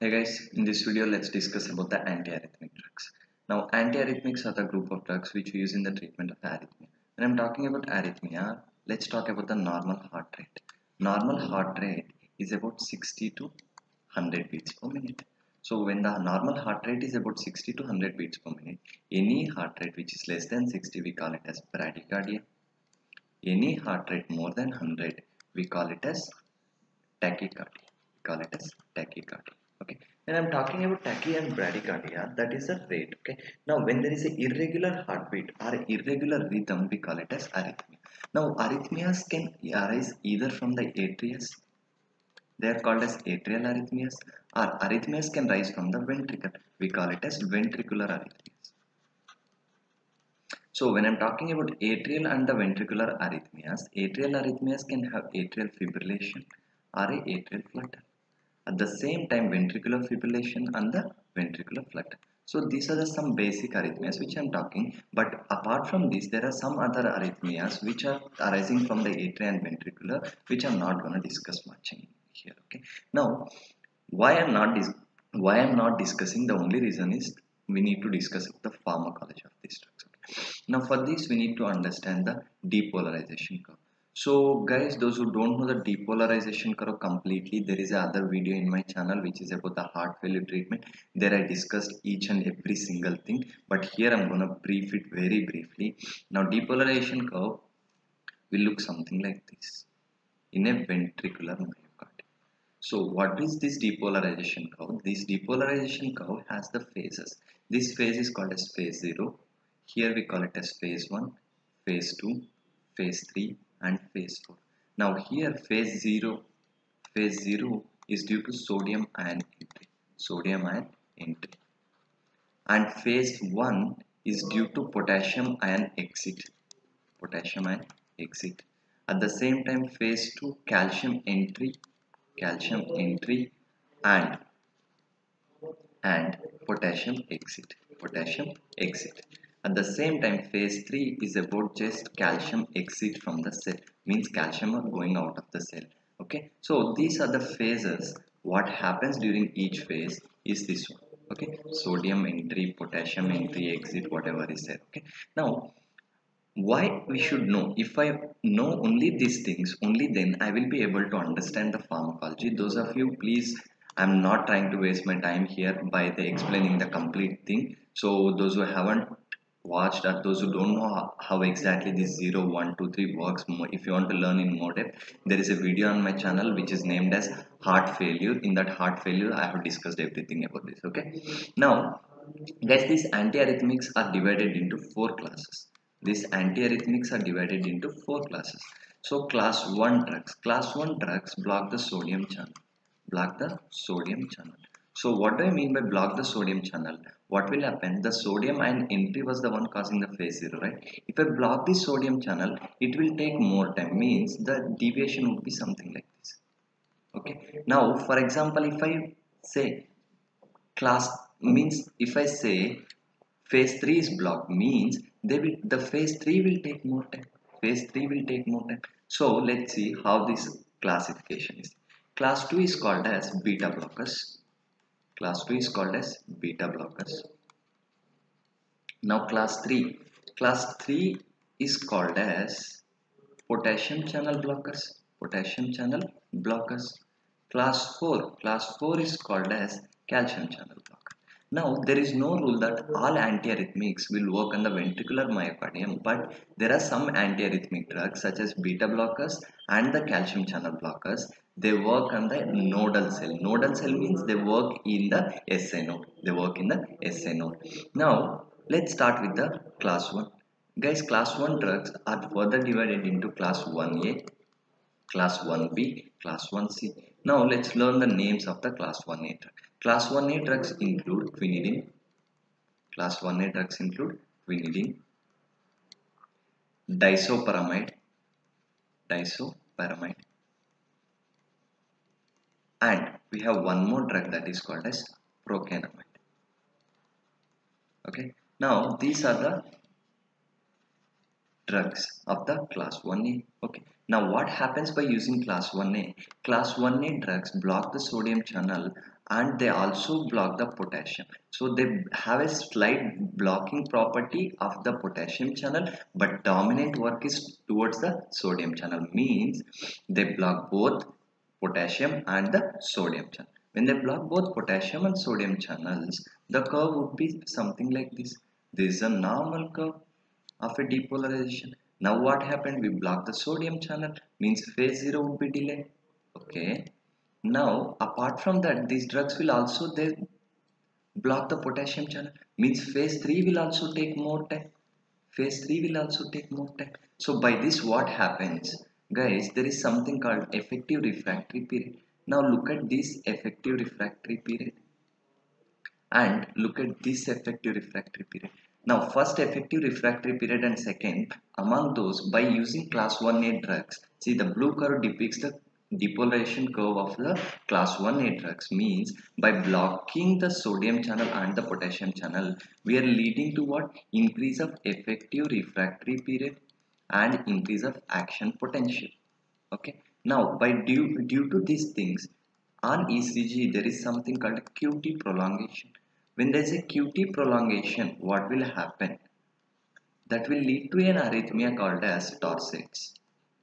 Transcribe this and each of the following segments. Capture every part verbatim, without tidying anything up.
Hey guys, in this video let's discuss about the antiarrhythmic drugs. Now antiarrhythmics are the group of drugs which we use in the treatment of arrhythmia. When I'm talking about arrhythmia, let's talk about the normal heart rate. Normal heart rate is about sixty to one hundred beats per minute. So when the normal heart rate is about sixty to one hundred beats per minute, any heart rate which is less than sixty we call it as bradycardia. Any heart rate more than one hundred we call it as tachycardia. We call it as tachycardia. Okay. When I'm talking about tachy and bradycardia, that is the rate. Okay. Now, when there is an irregular heartbeat or irregular rhythm, we call it as arrhythmia. Now, arrhythmias can arise either from the atrias. They are called as atrial arrhythmias, or arrhythmias can rise from the ventricle. We call it as ventricular arrhythmias. So when I'm talking about atrial and the ventricular arrhythmias, atrial arrhythmias can have atrial fibrillation or a atrial flutter. At the same time, ventricular fibrillation and the ventricular flutter. So these are the some basic arrhythmias which I'm talking. But apart from this, there are some other arrhythmias which are arising from the atria and ventricular, which I'm not going to discuss much in here. Okay. Now, why I'm not dis why I'm not discussing? The only reason is we need to discuss the pharmacology of these drugs. Okay. Now, for this, we need to understand the depolarization curve. So guys, those who don't know the depolarization curve completely, there is another video in my channel which is about the heart failure treatment. There I discussed each and every single thing, but here I'm gonna brief it very briefly. Now depolarization curve will look something like this in a ventricular myocardium. So what is this depolarization curve? This depolarization curve has the phases. This phase is called as phase zero. Here we call it as phase one, phase two, phase three and phase four. Now here phase zero, phase zero is due to sodium ion entry, sodium ion entry, and phase one is due to potassium ion exit, potassium ion exit. At the same time, phase two calcium entry, calcium entry and and potassium exit, potassium exit. At the same time, phase three is about just calcium exit from the cell, means calcium are going out of the cell. Okay, so these are the phases. What happens during each phase is this one. Okay, sodium entry, potassium entry, exit, whatever is there. Okay, now why we should know? If I know only these things, only then I will be able to understand the pharmacology. Those of you, please, I'm not trying to waste my time here by the explaining the complete thing. So those who haven't watched or those who don't know how, how exactly this zero one two three works, if you want to learn in more depth, there is a video on my channel which is named as heart failure. In that heart failure I have discussed everything about this. Okay, now guys, these antiarrhythmics are divided into four classes. These antiarrhythmics are divided into four classes. So class one drugs. Class one drugs block the sodium channel. Block the sodium channel. So what do I mean by block the sodium channel? What will happen? The sodium ion entry was the one causing the phase zero, right? If I block the sodium channel, it will take more time. Means the deviation would be something like this. Okay. Now, for example, if I say class means if I say phase three is blocked, means they will the phase three will take more time. Phase three will take more time. So let's see how this classification is. Class two is called as beta blockers. Class two is called as beta blockers. Now class three. Class three is called as potassium channel blockers. Potassium channel blockers. Class four. Class four is called as calcium channel blocker. Now, there is no rule that all antiarrhythmics will work on the ventricular myocardium, but there are some antiarrhythmic drugs such as beta blockers and the calcium channel blockers. They work on the nodal cell. Nodal cell means they work in the S I node. They work in the S I node. Now, let's start with the class one. Guys, class one drugs are further divided into class one A, class one B, class one C. Now let's learn the names of the class one A drug. Class one A drugs include quinidine. Class one A drugs include quinidine, disopyramide, disopyramide, and we have one more drug that is called as procainamide. Okay. Now these are the drugs of the class one A. Okay. Now what happens by using class one A? Class one A drugs block the sodium channel and they also block the potassium. So they have a slight blocking property of the potassium channel, but dominant work is towards the sodium channel, means they block both potassium and the sodium channel. When they block both potassium and sodium channels, the curve would be something like this. This is a normal curve of a depolarization. Now what happened? We block the sodium channel, means phase zero would be delayed. Okay. Now apart from that, these drugs will also they block the potassium channel, means phase three will also take more time. Phase three will also take more time. So by this what happens? Guys, there is something called effective refractory period. Now look at this effective refractory period and look at this effective refractory period. Now first effective refractory period and second, among those by using class one A drugs, see the blue curve depicts the depolarization curve of the class one A drugs, means by blocking the sodium channel and the potassium channel, we are leading to what? Increase of effective refractory period and increase of action potential. Okay. Now by due, due to these things, on E C G there is something called Q T prolongation. When there is a Q T prolongation, what will happen? That will lead to an arrhythmia called as torsades.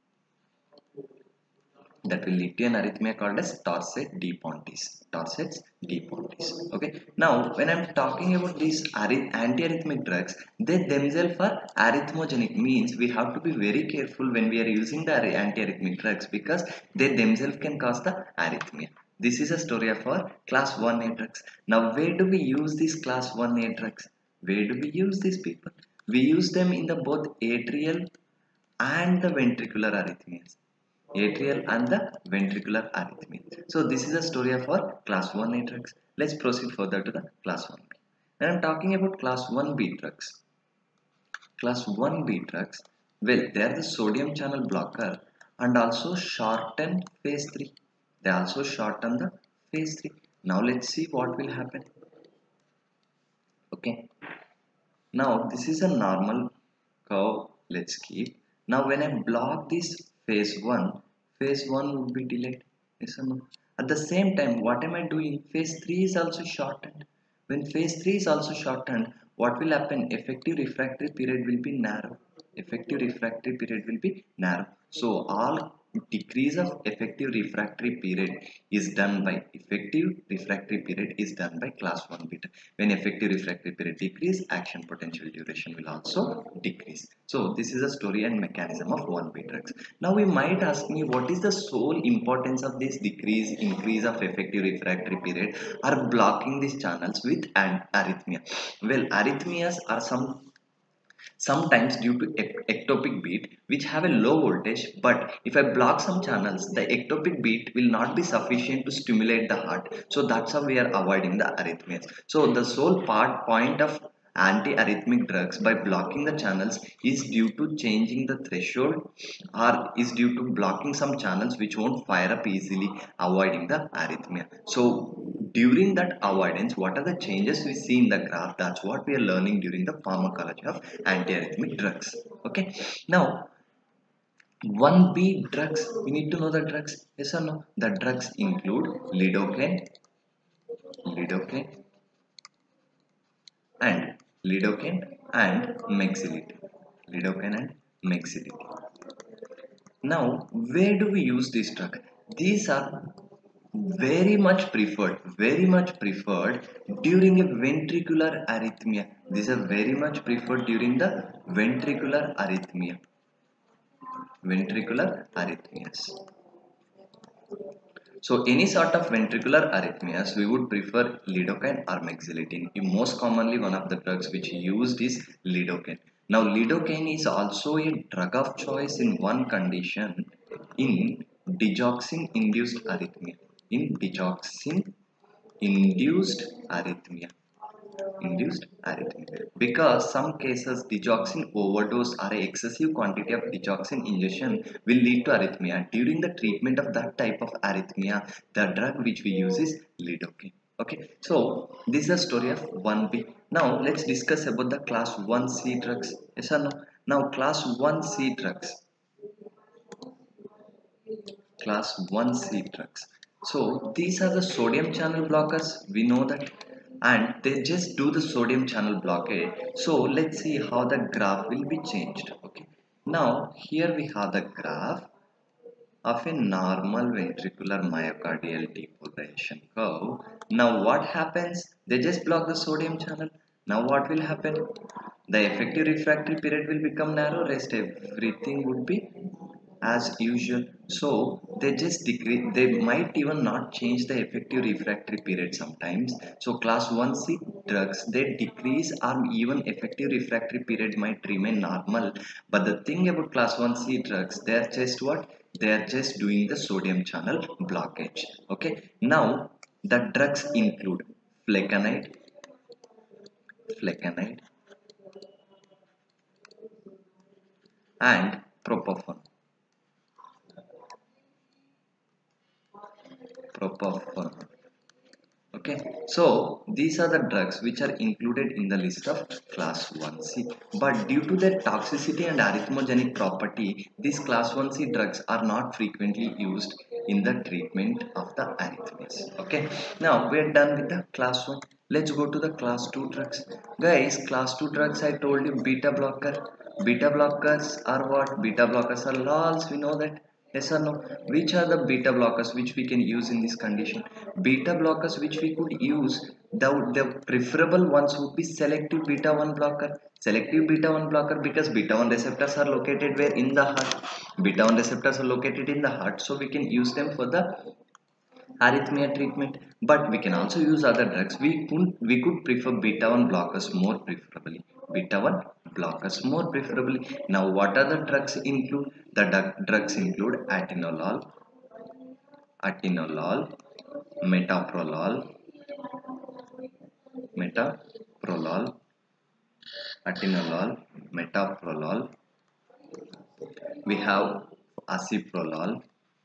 That will lead to an arrhythmia called as torsade de pontis. Torsades de pontis. Okay. Now, when I'm talking about these antiarrhythmic drugs, they themselves are arrhythmogenic. Means we have to be very careful when we are using the antiarrhythmic drugs, because they themselves can cause the arrhythmia. This is a story of our class one A drugs. Now, where do we use these class one A drugs? Where do we use these people? We use them in the both atrial and the ventricular arrhythmias. Atrial and the ventricular arrhythmia. So this is a story of our class one A drugs. Let's proceed further to the class one B. When I'm talking about class one B drugs, class one B drugs, well, they are the sodium channel blocker and also shorten phase three. They also shorten the phase three. Now let's see what will happen. Okay. Now this is a normal curve. Let's keep. Now when I block this phase one, phase one would be delayed. Yes or no? At the same time, what am I doing? Phase three is also shortened. When phase three is also shortened, what will happen? Effective refractory period will be narrow. Effective refractory period will be narrow. So all decrease of effective refractory period is done by effective refractory period is done by class one beta. When effective refractory period decrease, action potential duration will also decrease. So this is a story and mechanism of one B drugs. Now we might ask me, what is the sole importance of this decrease increase of effective refractory period or blocking these channels with an arrhythmia? Well, arrhythmias are some sometimes due to ectopic beat which have a low voltage, but if I block some channels, the ectopic beat will not be sufficient to stimulate the heart. So that's how we are avoiding the arrhythmias. So the sole part point of antiarrhythmic drugs by blocking the channels is due to changing the threshold, or is due to blocking some channels which won't fire up easily, avoiding the arrhythmia. So during that avoidance, what are the changes we see in the graph? That's what we are learning during the pharmacology of antiarrhythmic drugs. Okay. Now one B drugs, we need to know the drugs. Yes or no? The drugs include lidocaine, lidocaine and lidocaine and mexiletine. Lidocaine and mexiletine. Now, where do we use this drug? These are very much preferred, very much preferred during a ventricular arrhythmia. These are very much preferred during the ventricular arrhythmia. Ventricular arrhythmias. So any sort of ventricular arrhythmias, we would prefer lidocaine or mexiletine. Most commonly, one of the drugs which used is lidocaine. Now, lidocaine is also a drug of choice in one condition, in digoxin-induced arrhythmia. In digoxin-induced arrhythmia. Induced arrhythmia, because some cases digoxin overdose or excessive quantity of digoxin ingestion will lead to arrhythmia. During the treatment of that type of arrhythmia, the drug which we use is lidocaine. Okay, so this is the story of one B. Now let's discuss about the class one C drugs. Yes or no? Now class one C drugs. Class one C drugs. So these are the sodium channel blockers, we know that, and they just do the sodium channel blockade. So let's see how the graph will be changed. Okay, now here we have the graph of a normal ventricular myocardial depolarization curve. Now what happens? They just block the sodium channel. Now what will happen? The effective refractory period will become narrow, rest everything would be as usual. So they just decrease, they might even not change the effective refractory period sometimes. So class one C drugs, they decrease or even effective refractory period might remain normal. But the thing about class one C drugs, they are just what? They are just doing the sodium channel blockage. Okay, now the drugs include flecainide, flecainide and propofol. Propofol. Okay, so these are the drugs which are included in the list of class one C, but due to their toxicity and arrhythmogenic property, these class one C drugs are not frequently used in the treatment of the arrhythmias. Okay, now we are done with the class one. Let's go to the class two drugs. Guys, class two drugs, I told you, beta blocker. Beta blockers are what? Beta blockers are lols, we know that. Yes or no? Which are the beta blockers which we can use in this condition? Beta blockers which we could use, the, the preferable ones would be selective beta one blocker. Selective beta one blocker, because beta one receptors are located where? In the heart. Beta one receptors are located in the heart, so we can use them for the arrhythmia treatment. But we can also use other drugs. We could, we could prefer beta one blockers more preferably. Beta one blockers more preferably. Now what are the drugs include? The drugs include atenolol, atenolol, metoprolol, metoprolol, atenolol, metoprolol. We have aciprolol.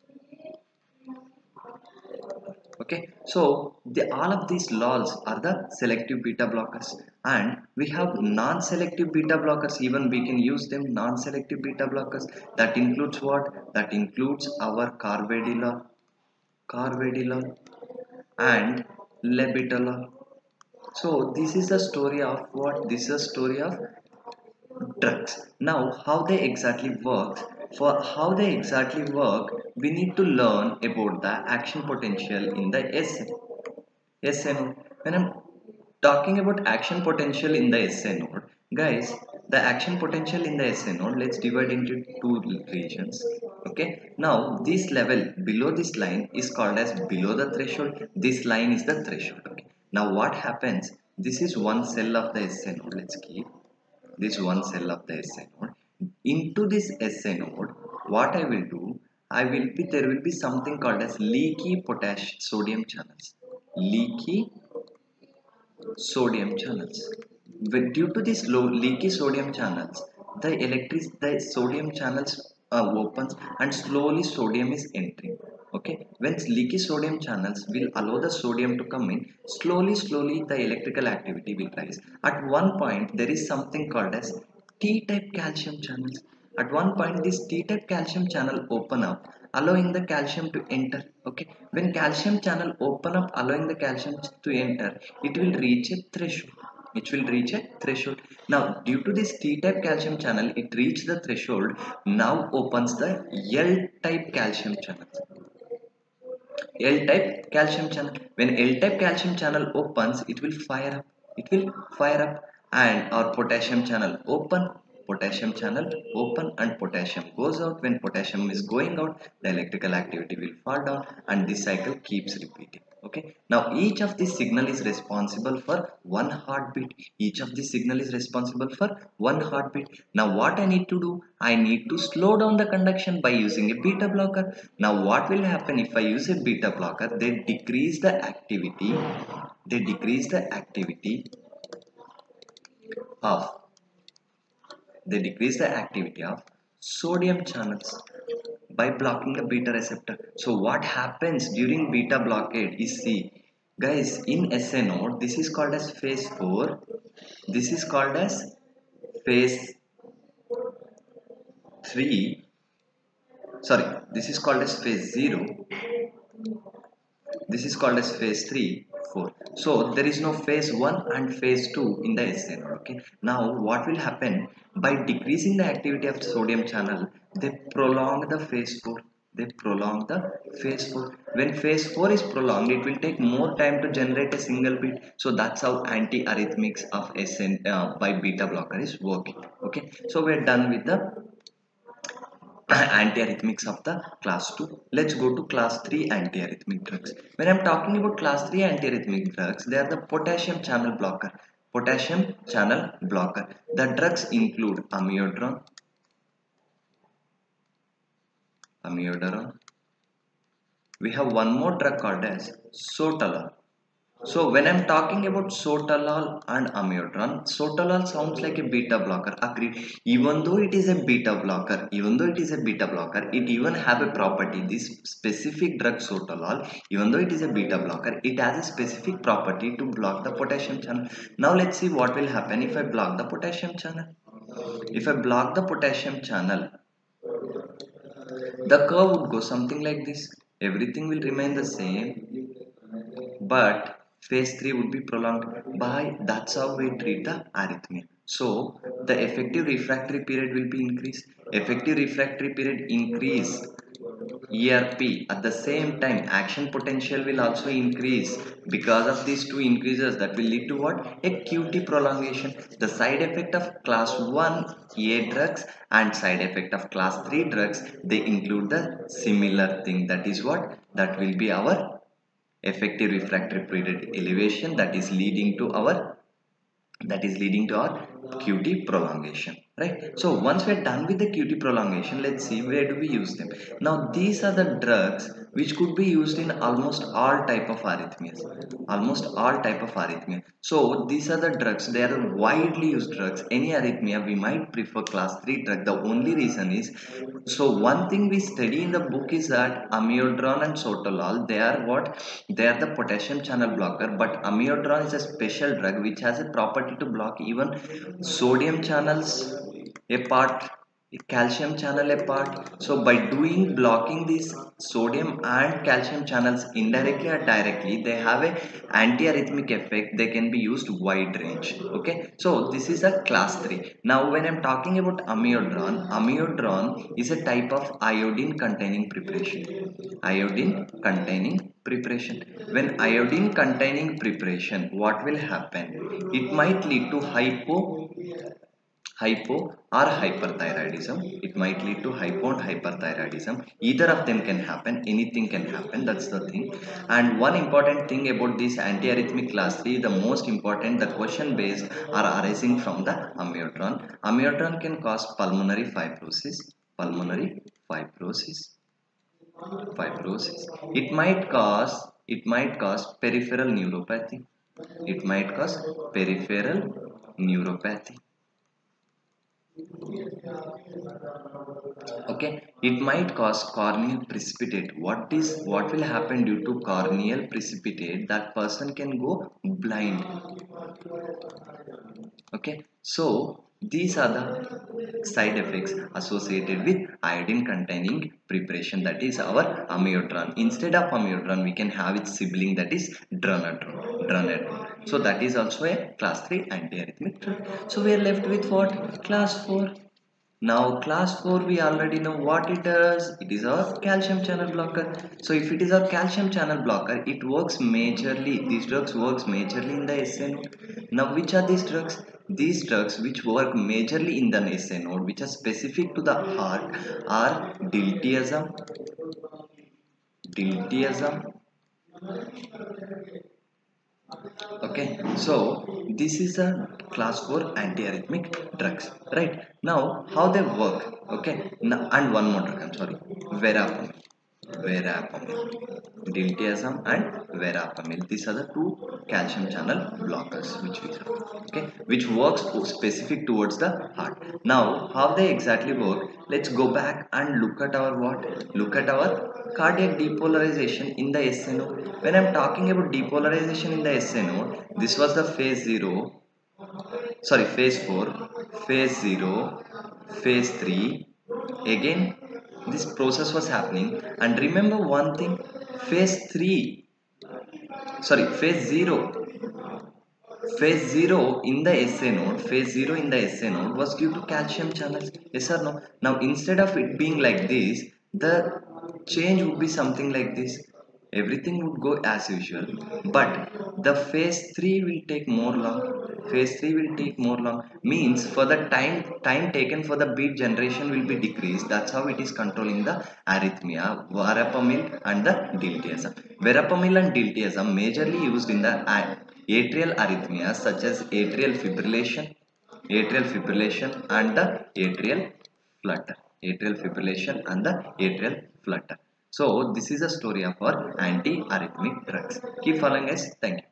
Okay, so the, all of these lols are the selective beta blockers, and we have non-selective beta blockers. Even we can use them, non-selective beta blockers. That includes what? That includes our carvedilol, carvedilol, and lebitalol. So this is the story of what? This is a story of drugs. Now how they exactly work? For how they exactly work, we need to learn about the action potential in the S N. S N node. When I'm talking about action potential in the S N node, guys, the action potential in the S N node, let's divide into two regions. Okay, now this level below this line is called as below the threshold. This line is the threshold. Okay, now what happens? This is one cell of the S N node. Let's keep this one cell of the S N node. Into this S N node, what I will do, I will be there will be something called as leaky potassium sodium channels. Leaky sodium channels. But due to these low leaky sodium channels, the electric the sodium channels uh, opens and slowly sodium is entering. Okay, when leaky sodium channels will allow the sodium to come in, slowly, slowly the electrical activity will rise. At one point, there is something called as T-type calcium channels. At one point, this T-type calcium channel open up, allowing the calcium to enter. Okay, when calcium channel open up, allowing the calcium to enter, it will reach a threshold. It will reach a threshold. Now, due to this T-type calcium channel, it reached the threshold. Now opens the L-type calcium channel. L-type calcium channel. When L-type calcium channel opens, it will fire up. It will fire up, and our potassium channel open. Potassium channel open and potassium goes out. When potassium is going out, the electrical activity will fall down, and this cycle keeps repeating. Okay. Now each of these signal is responsible for one heartbeat. Each of these signal is responsible for one heartbeat. Now what I need to do? I need to slow down the conduction by using a beta blocker. Now what will happen if I use a beta blocker? They decrease the activity. They decrease the activity of they decrease the activity of sodium channels by blocking the beta receptor. So what happens during beta blockade is, see guys, in S N node, this is called as phase four, this is called as phase three, sorry, this is called as phase zero, This is called as phase three, four. So there is no phase one and phase two in the S A node. Okay. Now what will happen? By decreasing the activity of sodium channel, they prolong the phase four. They prolong the phase four. When phase four is prolonged, it will take more time to generate a single beat. So that's how antiarrhythmics of S N uh, by beta blocker is working. Okay. So we're done with the antiarrhythmics of the class two. Let's go to class three antiarrhythmic drugs. When I'm talking about class three antiarrhythmic drugs, they are the potassium channel blocker. Potassium channel blocker. The drugs include amiodarone, amiodarone. We have one more drug called as sotalol. So when I'm talking about sotalol and amiodarone, sotalol sounds like a beta blocker. Agreed. Even though it is a beta blocker, even though it is a beta blocker, it even have a property. This specific drug sotalol, even though it is a beta blocker, it has a specific property to block the potassium channel. Now let's see what will happen if I block the potassium channel. If I block the potassium channel, the curve would go something like this. Everything will remain the same, but phase three would be prolonged. By that's how we treat the arrhythmia. So the effective refractory period will be increased. Effective refractory period increase E R P. At the same time, action potential will also increase. Because of these two increases, that will lead to what? A Q T prolongation. The side effect of class one A drugs and side effect of class three drugs, they include the similar thing. That is what? That will be our effective refractory period elevation, that is leading to our that is leading to our Q T prolongation, right? So once we're done with the Q T prolongation, let's see where do we use them. Now these are the drugs which could be used in almost all type of arrhythmias, almost all type of arrhythmia. So these are the drugs, they are widely used drugs. Any arrhythmia we might prefer class three drug. The only reason is, so one thing we study in the book is that amiodarone and sotalol, they are what? They are the potassium channel blocker, but amiodarone is a special drug which has a property to block even sodium channels apart, calcium channel apart. So by doing blocking these sodium and calcium channels indirectly or directly, they have a antiarrhythmic effect. They can be used wide range. Okay, so this is a class three. Now when I'm talking about amiodarone, amiodarone is a type of iodine containing preparation. Iodine containing preparation. When iodine containing preparation, what will happen? It might lead to hypo hypo or hyperthyroidism. It might lead to hypo and hyperthyroidism. Either of them can happen. Anything can happen. That's the thing. And one important thing about this antiarrhythmic class three, the most important, the question based are arising from the amiodarone. Amiodarone can cause pulmonary fibrosis. Pulmonary fibrosis. Fibrosis. It might cause. It might cause peripheral neuropathy. It might cause peripheral neuropathy. Okay, it might cause corneal precipitate. What is what will happen due to corneal precipitate? That person can go blind. Okay, so these are the side effects associated with iodine containing preparation, that is our amiodarone. Instead of amiodarone, we can have its sibling, that is dronadrone. Dronadrone. So that is also a class three antiarrhythmic drug. So we are left with what? Class four. Now class four, we already know what it does. It is a calcium channel blocker. So if it is a calcium channel blocker, it works majorly, these drugs works majorly in the S A node. Now which are these drugs? These drugs which work majorly in the S A node, which are specific to the heart, are diltiazem, diltiazem. Okay, so this is a class four antiarrhythmic drugs, right? Now how they work? Okay, now, and one more drug, I'm sorry, verapamil. Verapamil, diltiazem and verapamil. These are the two calcium channel blockers which we have. Okay, which works specific towards the heart. Now, how they exactly work? Let's go back and look at our what? Look at our cardiac depolarization in the S A node. When I'm talking about depolarization in the S A node, this was the phase zero. Sorry, phase four, phase zero, phase three. Again this process was happening, and remember one thing, phase three sorry, phase zero. Phase zero in the S A node, phase zero in the S A node was due to calcium channels. Yes or no? Now instead of it being like this, the change would be something like this. Everything would go as usual, but the phase three will take more long. Phase three will take more long. Means for the time time taken for the beat generation will be decreased. That's how it is controlling the arrhythmia, verapamil and the diltiazem. Verapamil and diltiazem majorly used in the atrial arrhythmias such as atrial fibrillation, atrial fibrillation and the atrial flutter. Atrial fibrillation and the atrial flutter. So this is a story of our anti-arrhythmic drugs. Keep following us. Thank you.